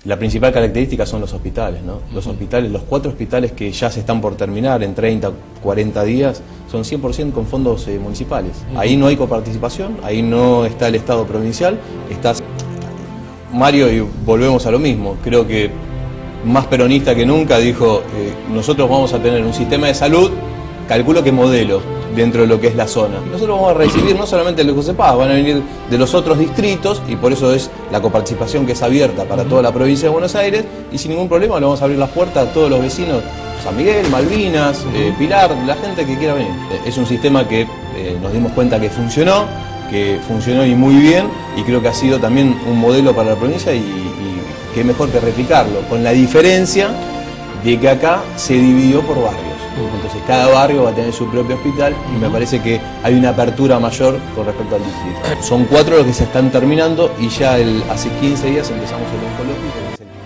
La principal característica son los hospitales, ¿no? Los hospitales, los 4 hospitales que ya se están por terminar en 30, 40 días, son 100% con fondos municipales. Ahí no hay coparticipación, ahí no está el Estado provincial, está Mario, y volvemos a lo mismo, creo que más peronista que nunca dijo, nosotros vamos a tener un sistema de salud, calculo que modelo, dentro de lo que es la zona. Nosotros vamos a recibir no solamente de José Paz, van a venir de los otros distritos, y por eso es la coparticipación que es abierta para toda la provincia de Buenos Aires, y sin ningún problema le vamos a abrir las puertas a todos los vecinos, San Miguel, Malvinas, Pilar, la gente que quiera venir. Es un sistema que nos dimos cuenta que funcionó y muy bien, y creo que ha sido también un modelo para la provincia, y qué mejor que replicarlo, con la diferencia de que acá se dividió por barrios. Entonces cada barrio va a tener su propio hospital, y me parece que hay una apertura mayor con respecto al distrito. Son 4 los que se están terminando, y ya hace 15 días empezamos el oncológico, que es el